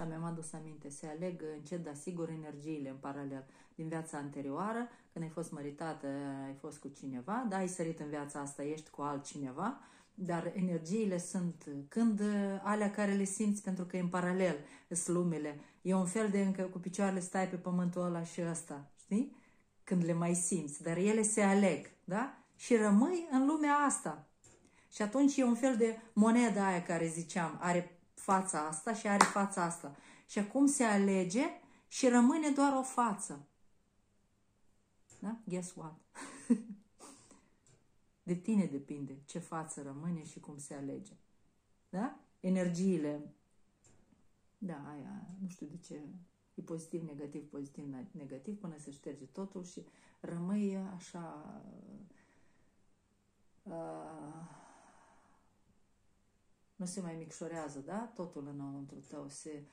așa mi-am adus aminte, se aleg încet, dar sigur, energiile în paralel din viața anterioară, când ai fost măritată, ai fost cu cineva, da, ai sărit în viața asta, ești cu altcineva, dar energiile sunt când alea care le simți, pentru că e în paralel, sunt lumele, e un fel de încă cu picioarele stai pe pământul ăla și ăsta, știi? Când le mai simți, dar ele se aleg, da? Și rămâi în lumea asta. Și atunci e un fel de monedă aia care ziceam, are fața asta și are fața asta. Și acum se alege și rămâne doar o față. Da? Guess what? De tine depinde ce față rămâne și cum se alege. Da? Energiile. Da, aia, nu știu de ce. E pozitiv, negativ, până se șterge totul și rămâi așa... nu se mai micșorează, da? Totul înăuntru tău se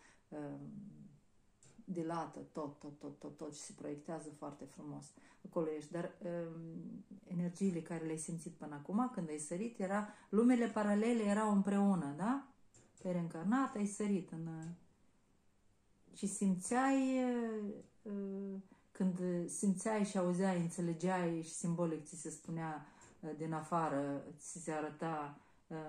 dilată tot și se proiectează foarte frumos. Acolo ești, dar energiile care le-ai simțit până acum, când ai sărit, lumele paralele erau împreună, da? Ai reîncarnat, ai sărit și simțeai, când simțeai și auzeai, înțelegeai și simbolic ți se spunea din afară, ți se arăta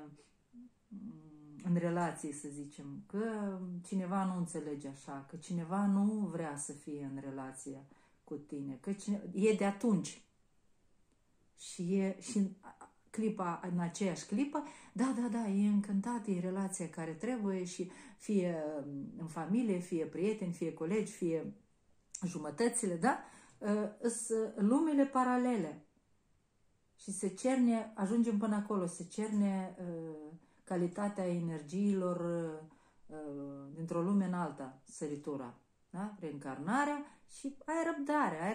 în relații, să zicem, că cineva nu înțelege așa, că cineva nu vrea să fie în relație cu tine, că e de atunci. Și în aceeași clipă, da, e încântat, e relația care trebuie și fie în familie, fie prieteni, fie colegi, fie jumătățile, da? Sunt lumele paralele. Și se cerne, ajungem până acolo, se cerne calitatea energiilor dintr-o lume în alta, săritura, da? Reîncarnarea și ai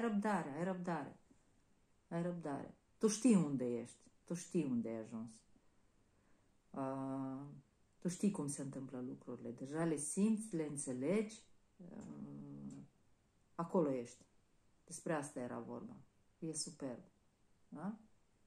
răbdare. Tu știi unde ești, tu știi unde ai ajuns. Tu știi cum se întâmplă lucrurile, deja le simți, le înțelegi, acolo ești. Despre asta era vorba. E superb. Da?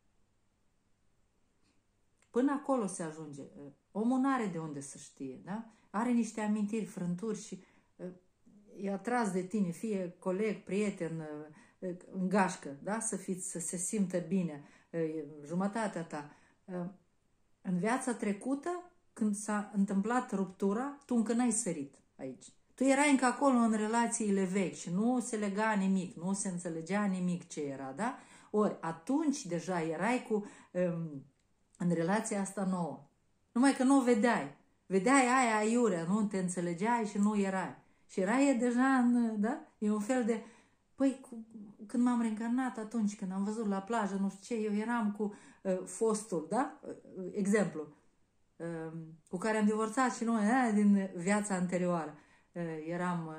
Până acolo se ajunge. Omul nu are de unde să știe, da? Are niște amintiri, frânturi și e atras de tine, fie coleg, prieten, în gașcă, da? Să se simtă bine, jumătatea ta. În viața trecută, când s-a întâmplat ruptura, tu încă n-ai sărit aici. Tu erai încă acolo în relațiile vechi și nu se lega nimic, nu se înțelegea nimic ce era, da? Ori atunci deja erai în relația asta nouă. Numai că nu o vedeai. Vedeai aia aiurea, nu te înțelegeai și nu erai. Și erai deja da? E un fel de... Păi, când m-am reîncarnat atunci, când am văzut la plajă, nu știu ce, eu eram cu fostul, da? Exemplu. Cu care am divorțat și noi din viața anterioară. Eram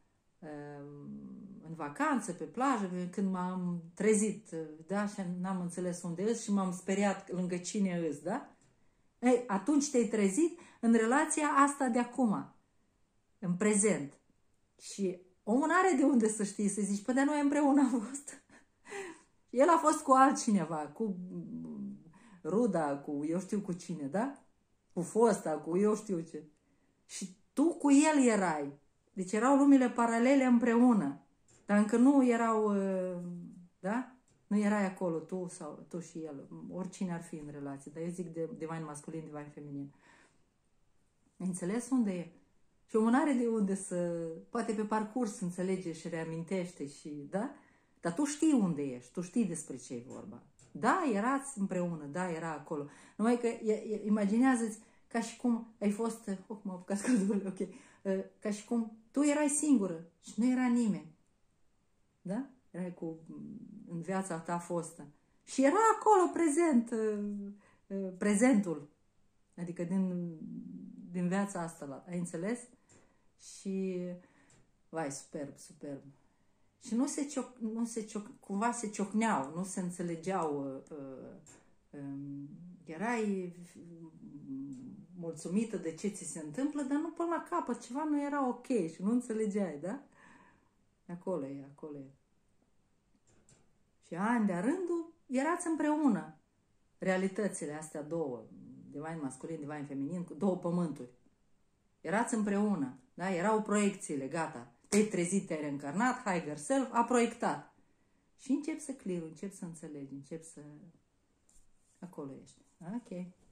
în vacanță, pe plajă, când m-am trezit, da? Și n-am înțeles unde îs și m-am speriat lângă cine îs, da? Ei, atunci te-ai trezit în relația asta de acum, în prezent. Și omul n-are de unde să știe, să zici, păi de noi împreună am fost. El a fost cu altcineva, cu ruda, cu eu știu cu cine, da? Cu fosta, cu eu știu ce. Și tu cu el erai. Deci erau lumile paralele împreună. Dar încă nu erau, da? Nu erai acolo, tu și el. Oricine ar fi în relație. Dar eu zic de divine masculin, divine feminin. Înțeles unde e? Și omul n-are de unde poate pe parcurs înțelege și reamintește și, da? Dar tu știi unde ești, tu știi despre ce e vorba. Da, erați împreună, da, era acolo. Numai că imaginează-ți ca și cum ai fost, m-a apucat căldură, ok, ca și cum tu erai singură și nu era nimeni. Da? Erai în viața ta fostă. Și era acolo prezentul. Adică din viața asta, ai înțeles? Și, vai, superb. Și cumva se ciocneau, nu se înțelegeau. Erai mulțumită de ce ți se întâmplă, dar nu până la capăt, ceva nu era ok și nu înțelegeai, da? Acolo e. Și ani de-a rândul erați împreună. Realitățile astea două, divine masculin, divine feminin, cu două pământuri. Erați împreună. Da? Erau proiecțiile, gata. Te-ai trezit, te-ai reîncarnat, higher self, a proiectat. Și începi să clear, începi să înțelegi, începi să... Acolo ești. Ok.